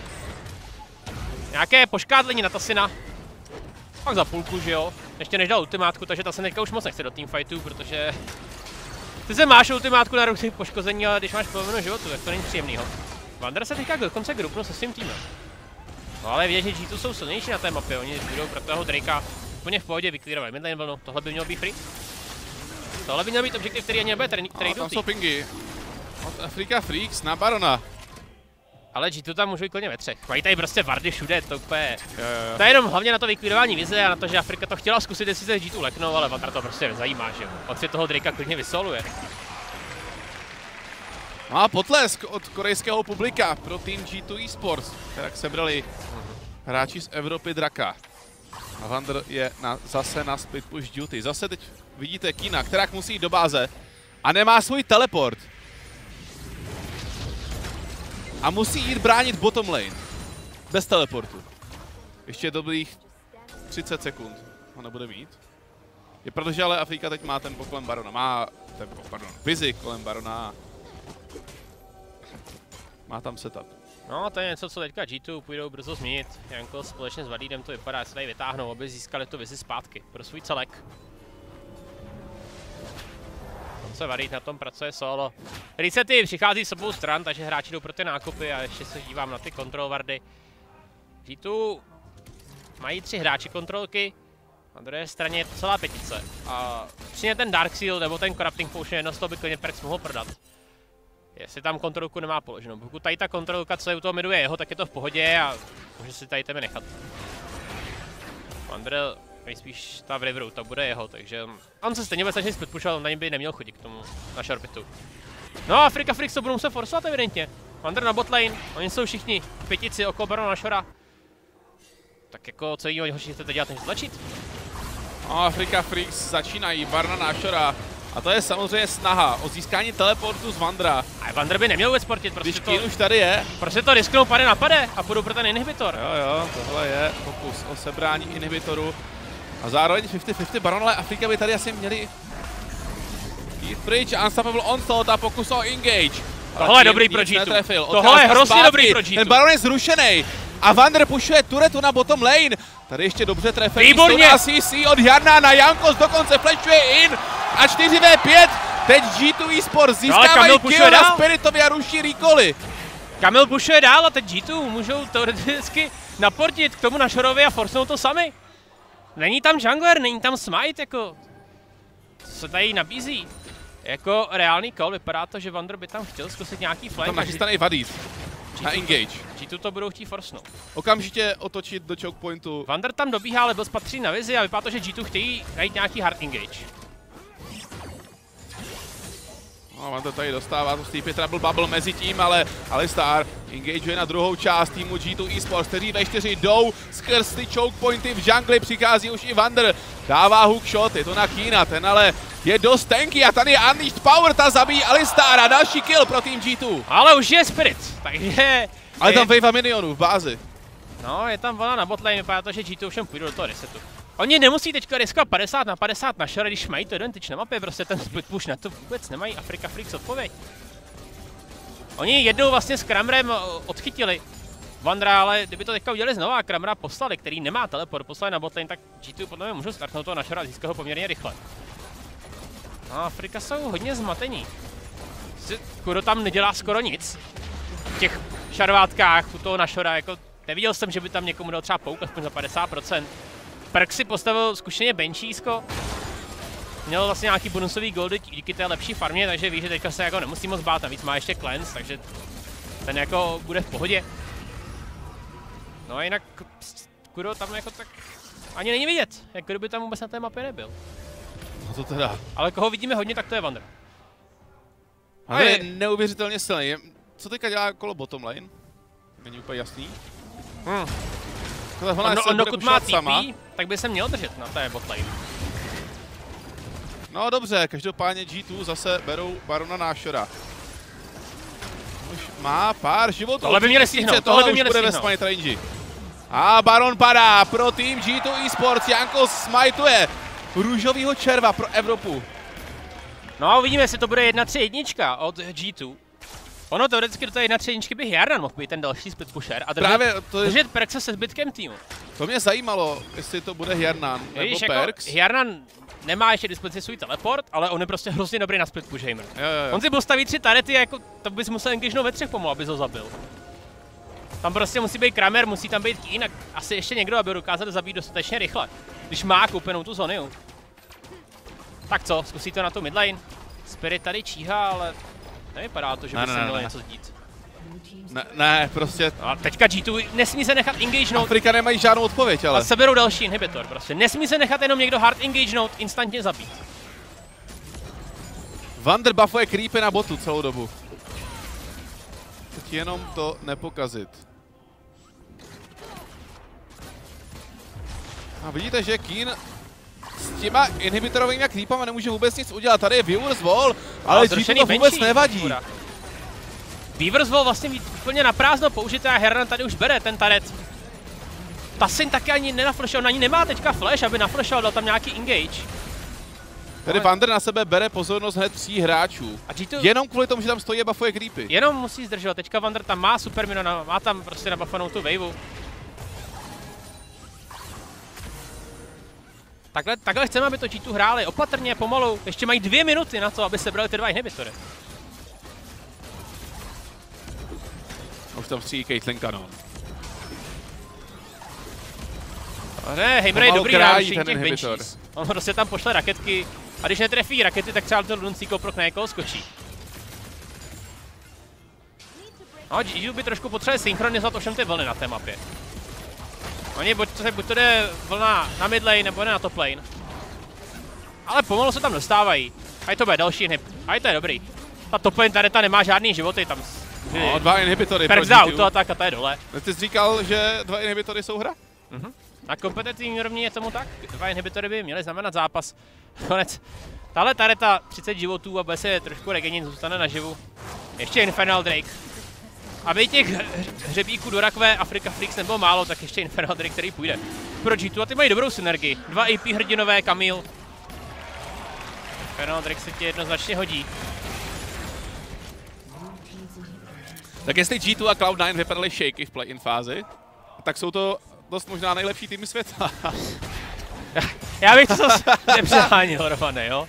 Nějaké poškádlení na Tassina. Pak za půlku, že jo? Ještě než dal ultimátku, takže Tassin teďka už moc nechce do teamfightu, protože... Ty se máš ultimátku na ruce poškození, ale když máš polovinu životu, tak to není příjemnýho. Wander se teďka dokonce grupnul se svým týmem. No ale vidět, že G2 jsou silnější na té mapě, oni budou pro toho Drakea úplně v pohodě vyklírovali midlane vlnu. Tohle by mělo být free. Tohle by měl být objektiv, který ani nebude trade. Tam jsou pingy. Od Afreeca Freecs na Barona. Ale G2 tam můžou jít klidně ve třech. Mají tady prostě wardy všude, to úplně... To je jenom hlavně na to vyklírování vize a na to, že Afreeca to chtěla zkusit, jestli se G2 leknou, ale Wander to prostě nezajímá, že jo. On si toho Drakea klidně vysoluje. Má potlesk od korejského publika pro tým G2 Esports, jak sebrali hráči z Evropy Draka. A Wander je zase na split push duty. Zase teď vidíte Kina, která musí jít do báze a nemá svůj teleport. A musí jít bránit bottom lane. Bez teleportu. Ještě dobrých 30 sekund. Ho nebude mít. Je protože ale Afreeca teď má tempo kolem Barona. Má tempo, vizi kolem Barona. Má tam setup. No, to je něco, co teďka G2 půjdou brzo změnit. Janko společně s Vadídem to vypadá, že se tady vytáhnou, aby získali tu vizi zpátky pro svůj celek. Se Vadíd na tom pracuje solo. Resety přichází s obou stran, takže hráči jdou pro ty nákupy a ještě se dívám na ty control wardy. G2 mají 3 hráči kontrolky, na druhé straně je to celá petice. A přijde ten Dark Seal nebo ten Corrupting Potion, jedno z toho by klidně Freecs mohl prodat. Jestli tam kontrolku nemá položenou. Pokud tady ta kontrolka, co je u toho midu, je jeho, tak je to v pohodě a může si tady tebe nechat. Wander nejspíš ta v Riveru, ta bude jeho, takže on se stejně bude snažit split pushovat, on na něm by neměl chodit k tomu na Sharpitu. No a Afreeca Freecs to budou muset forsovat evidentně. Wander na botlane, oni jsou všichni v petici okolo Barona na Shora. Tak jako co jiného horší chcete dělat než začít? No, Afreeca Freecs začínají Barona na Shora. A to je samozřejmě snaha o získání teleportu z Wandera. A Wander by neměl vůbec sportit, protože to... už tady je. Prostě to risknou pade na pade a půjdou pro ten inhibitor. Jo, tohle je pokus o sebrání inhibitoru. A zároveň 50-50 Baron, ale Afreeca by tady asi měli jít pryč. Unstoppable onslaught a pokus o engage. Tohle je dobrý pro G2. Tohle je hrozně dobrý pro G2. Ten Baron je zrušený. A Wander pušuje turetu na bottom lane. Tady ještě dobře trefený. Výborně! CC od Jarna na Jankos dokonce flashuje in. A 4v5. Teď G2 Esports získávají kill na Spiritovi a ruší recoly. Kamil pušuje dál a teď G2 můžou teoreticky naportit k tomu Nashurovi a forcnout to sami. Není tam jungler, není tam smite, jako... Co se tady nabízí? Jako reálný call, vypadá to, že Wander by tam chtěl zkusit nějaký flank. Tam nachystaný Vadís. Na engage. G2 to budou chtít forcnout. Okamžitě otočit do choke pointu. Wander tam dobíhá, ale byl spatří na vizi a vypadá to, že G2 chtějí najít nějaký hard engage. No, Wander tady dostává tu Sleepy Trouble Bubble mezi tím, ale Alistar engageuje na druhou část týmu G2 Esports, kteří ve 4 jdou skrz ty choke pointy v jungli, přichází už i Wander, dává hookshot, je to na Keena, ten ale je dost tanky a tady je Unleashed Power, ta zabíjí Alistara, další kill pro tým G2. Ale už je Spirit, takže... Ale tam wave a minionů v bázi. No, je tam vlna na botlane, vypadá to, že G2 všem půjdu do toho resetu. Oni nemusí teďka riskovat 50 na 50 na Shore, když mají to jeden tyč na mapě, prostě ten split push na to vůbec nemají Afreeca Freecs odpověď. Oni jednou vlastně s Kramerem odchytili Wandera, ale kdyby to teďka udělali znovu a Kramera poslali, který nemá teleport, poslali na botlane, tak G2 podle mě můžou startnout toho na Shore a získat ho poměrně rychle. No, Afreeca jsou hodně zmatení. Kuro tam nedělá skoro nic. V těch šarvátkách u toho na Shore, jako neviděl jsem, že by tam někomu dal třeba pouk, aspoň za 50%. Perk si postavil zkušeně benčísko. Měl vlastně nějaký bonusový goldy díky té lepší farmě, takže ví, že teďka se jako nemusí moc bát, navíc má ještě cleanse, takže ten jako bude v pohodě. No a jinak Kuro tam jako tak ani není vidět, jako kdyby tam vůbec na té mapě nebyl. No to teda. Ale koho vidíme hodně, tak to je Wander. Ale je neuvěřitelně silný. Co teďka dělá kolo bottom lane? Není úplně jasný. On dokud má TP, tak by se měl držet na té botlane. No dobře, každopádně G2 zase berou Barona Nashora. Už má pár životů. Tohle by měli stihnout, tohle by měli stihnout. Smite range. A Baron padá pro tým G2 Esports. Janko smajtuje růžovýho červa pro Evropu. No a uvidíme, jestli to bude 1-3-1 od G2. Ono teoreticky do té 1-3 by Hjarnan mohl být ten další split pusher a držet Perkse se zbytkem týmu. To mě zajímalo, jestli to bude Hjarnan nebo Perks. Jako Hjarnan nemá ještě dispozici svůj teleport, ale on je prostě hrozně dobrý na split push gamer. On si postaví 3 turrety, jako to bys musel engagenout ve 3 pomalu, aby ho zabil. Tam prostě musí být Kramer, musí tam být Keen a asi ještě někdo, aby dokázal zabít dostatečně rychle, když má koupenou tu zónu. Tak co, zkusí to na tu midlane. Spirit tady číhá, ale nevypadá to, že by se mělo něco dít. Ne, prostě... A teďka G2 nesmí se nechat engagenout. Afreeca nemají žádnou odpověď, ale... A seberou další inhibitor, prostě. Nesmí se nechat jenom někdo hard engagenout, instantně zabít. Wander buffuje creepy na botu celou dobu. Teď jenom to nepokazit. A vidíte, že Keen s těma inhibitorovými creepama nemůže vůbec nic udělat. Tady je Viewers Wall, ale G2 to vůbec nevadí. Viewers Wall vlastně úplně naprázdno použité a Hjarnan tady už bere ten turret. Tassin taky ani nenaflashoval, on ani nemá teďka flash, aby naflashoval, dal tam nějaký engage. Tady Wander na sebe bere pozornost hned 3 hráčů. A G2... Jenom kvůli tomu, že tam stojí a buffuje creepy. Jenom musí zdržovat, teďka Wander tam má super minona, má tam prostě nabuffanou tu waveu. Takhle chceme, aby to G2 hráli, opatrně, pomalu, ještě mají 2 minuty na to, aby se brali ty 2 inhibitory. Už tam střílí Caitlyn kanon. Ne, Heimer je dobrý hráč těch benchies. On prostě tam pošle raketky a když netrefí rakety, tak třeba to Luncí koprok na někoho skočí. No, G2 by trošku potřebuje synchronizovat ovšem ty vlny na té mapě. Oni buď to jde vlna na mid lane, nebo ne na top lane. Ale pomalu se tam dostávají. A to bude další inhib. A to je dobrý. Ta top lane tady nemá žádný životy, tam... No, 2 inhibitory. Perks dá autoatak a to je dole. Ty jsi říkal, že 2 inhibitory jsou hra? Na kompetitivní úrovni je tomu tak. 2 inhibitory by měly znamenat zápas. Konec. Tahle tareta 30 životů a bude se trošku regenit, zůstane naživu. Ještě Infernal Drake. Aby těch hřebíků do rakve Afreeca Freecs nebylo málo, tak ještě Infernal Drake, který půjde pro G2 a ty mají dobrou synergii. 2 AP hrdinové, Camille. Infernal Drake se ti jednoznačně hodí. Tak jestli G2 a Cloud9 vypadaly shaky v play-in fázi, tak jsou to dost možná nejlepší týmy světa. Já bych to zase nepřehánil, Romane, jo?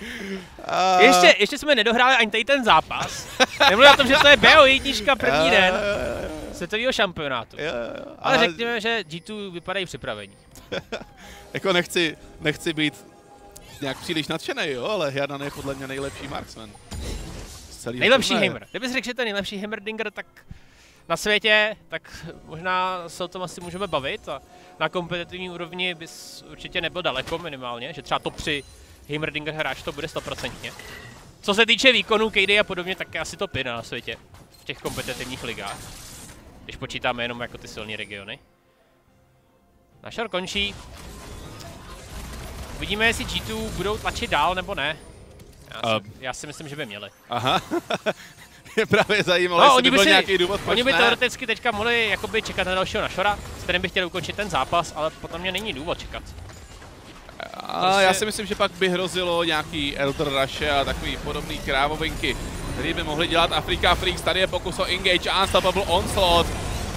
Ještě jsme nedohráli ani tady ten zápas. Nemluvím o tom, že to je BO1 první den. světového šampionátu. Jo, ale řekněme, že G2 vypadají připravení. Jako nechci být nějak příliš nadšený, jo, ale Hjarnan je podle mě nejlepší marksman. Nejlepší hammer. Kdybys řekl, že to je nejlepší hammerdinger, tak na světě, tak možná se o tom asi můžeme bavit a na kompetitivní úrovni bys určitě nebyl daleko minimálně, že třeba top 3 hammerdinger hráč to bude 100%. Co se týče výkonů KD a podobně, tak je asi top 1 na světě v těch kompetitivních ligách, když počítáme jenom jako ty silné regiony. Nashor končí. Uvidíme, jestli G2 budou tlačit dál nebo ne. Já si myslím, že by měli. Aha. Je právě zajímalo, jestli by byl nějaký důvod, proč oni by ne. teoreticky teďka mohli jakoby čekat na dalšího Nashora, s kterým by chtěli ukončit ten zápas, ale potom mě není důvod čekat. Prostě... Já si myslím, že pak by hrozilo nějaký Elder Rush a takový podobný krávovinky, který by mohli dělat Afreeca Freecs. Tady je pokus o engage, unstoppable onslaught.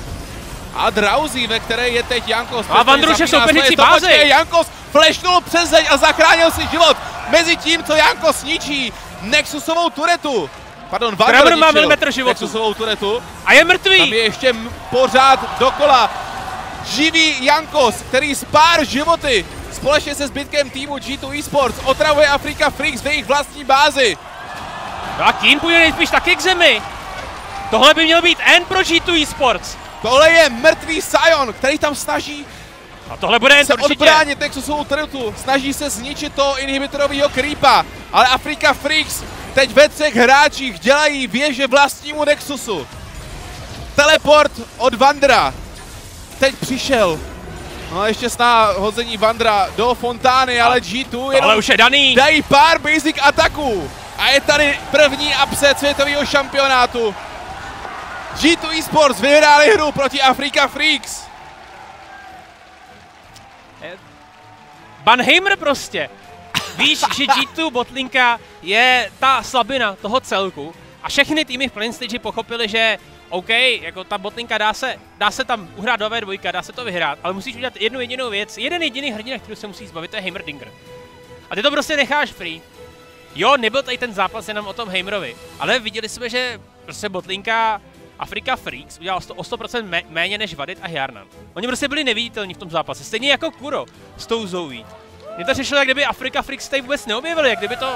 A Drowsy, ve které je teď Jankos. A Vandruš je v soupeřicí bázi. Jankos flashnul přes zeď a zachránil si život. Mezi tím, co Jankos ničí Nexusovou turetu. Pardon, Vandr má milimetr životu. Nexusovou turetu. A je mrtvý. Tam je ještě pořád dokola živý Jankos, který s pár životy společně se zbytkem týmu G2 Esports otravuje Afreeca Freecs v jejich vlastní bázi. No a Keen půjde nejspíš taky k zemi. Tohle by měl být end pro G2 Esports. Tohle je mrtvý Sion, který tam snaží a tohle bude se odbránit Nexusovou turretu, snaží se zničit toho inhibitorového creepa, ale Afreeca Freecs teď ve 3 hráčích dělají věže vlastnímu Nexusu. Teleport od Vandra teď přišel. No a ještě sná hození Vandra do fontány, ale G2 jenom už je daný. Dají pár basic ataků. A je tady první upset světového šampionátu. G2 Esports vyhráli hru proti Afreeca Freecs. Banheimer prostě. Víš, že G2 botlinka je ta slabina toho celku a všechny týmy v Plane Stage pochopili, že OK, jako ta botlinka dá se tam uhrát do V2, dá se to vyhrát, ale musíš udělat jednu jedinou věc, jeden jediný hrdina, který se musí zbavit, to je Heimerdinger. A ty to prostě necháš free. Jo, nebyl tady ten zápas jenom o tom Heimerovi, ale viděli jsme, že prostě botlinka Afreeca Freecs udělal o 100% méně než Vadit a Hjarnan. Oni prostě byli neviditelní v tom zápase, stejně jako Kuro s tou Zoe. Mě to řešilo, jak kdyby Afreeca Freecs tady vůbec neobjevili, jak kdyby to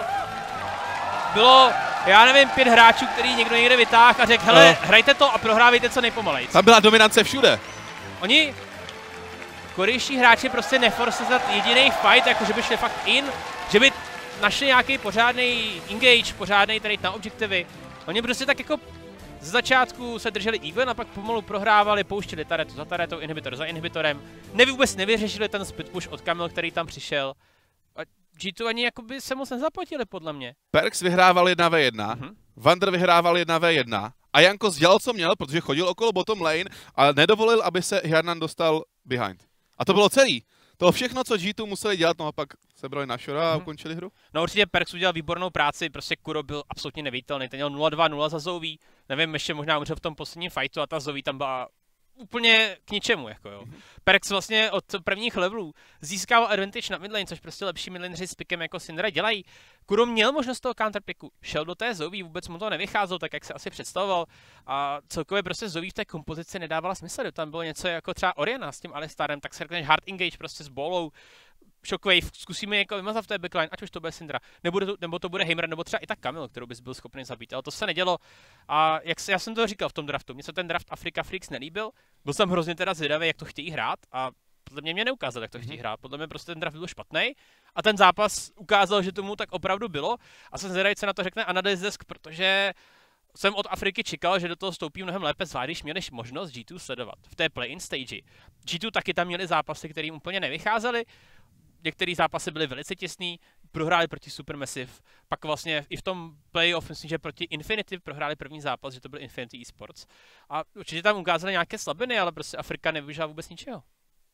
bylo, já nevím, 5 hráčů, který někdo někde vytáhl a řekl, hele, hrajte to a prohrávejte co nejpomalejc. Tam byla dominance všude. Oni, korejští hráči prostě neforsat jediný fight, jako že by šli fakt in, že by našli nějaký pořádný engage, pořádný trade na objektivy. Oni prostě tak jako z začátku se drželi even a pak pomalu prohrávali, pouštěli taretu za taretou, inhibitor za inhibitorem. Vůbec nevyřešili ten split push od Camille, který tam přišel. A G2 ani jakoby se moc nezapotili, podle mě. Perks vyhrával 1v1, Vandr vyhrával 1v1 a Jankos dělal, co měl, protože chodil okolo bottom lane a nedovolil, aby se Hjarnan dostal behind. A to bylo celý. To všechno, co G2 museli dělat, no a pak sebrali Nashora a ukončili hru. No určitě Perks udělal výbornou práci, prostě Kuro byl absolutně neviditelný, ten měl 0-2-0 za Zoe, nevím, ještě možná umřel v tom posledním fightu a ta Zoe tam byla úplně k ničemu, jako jo. Perks vlastně od prvních levelů získal advantage na midlane, což prostě lepší midlaneři s pikem jako Syndra dělají. Kuro měl možnost toho counterpicku, šel do té Zoe, vůbec mu to nevycházelo tak, jak se asi představoval a celkově prostě Zoe v té kompozici nedávala smysl, tam bylo něco jako třeba Oriana s tím Alistarem, tak se řekneš hard engage prostě s bolou, Shockwave, zkusíme jako vymazat v té backline, ať už to bude Syndra, nebo to bude Heimer, nebo třeba i ta Camille, kterou bys byl schopný zabít, ale to se nedělo. A já jsem to říkal v tom draftu, mně se ten draft Afreeca Freecs nelíbil, byl jsem hrozně teda zvědavý, jak to chtějí hrát a podle mě neukázal, jak to chtějí hrát, podle mě prostě ten draft byl špatný a ten zápas ukázal, že tomu tak opravdu bylo a jsem zvědavý, co na to řekne Analyze Desk, protože jsem od Afreeky čekal, že do toho stoupí mnohem lépe, zvlášť když měli možnost G2 sledovat v té play-in stage. G2 taky tam měli zápasy, které jim úplně nevycházely. Některé zápasy byly velice těsný, prohráli proti Supermassive, pak vlastně i v tom playoff, myslím, že proti Infinity prohráli první zápas, že to byl Infinity Esports. A určitě tam ukázali nějaké slabiny, ale prostě Afreeca nevyužila vůbec ničeho.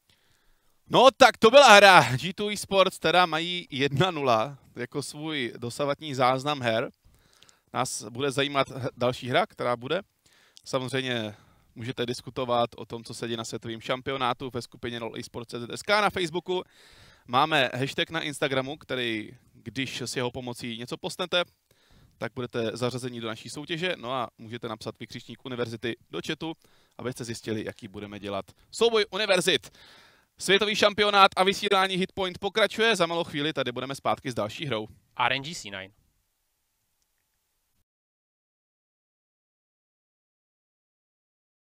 No tak to byla hra. G2 Esports teda mají 1-0 jako svůj dosavadní záznam her. Nás bude zajímat další hra, která bude. Samozřejmě můžete diskutovat o tom, co se děje na světovém šampionátu ve skupině Esports.sk na Facebooku. Máme hashtag na Instagramu, který, když s jeho pomocí něco postnete, tak budete zařazeni do naší soutěže. No a můžete napsat vykřičník univerzity do chatu, abyste zjistili, jaký budeme dělat souboj univerzit. Světový šampionát a vysílání Hitpoint pokračuje. Za malou chvíli tady budeme zpátky s další hrou. RNG C9.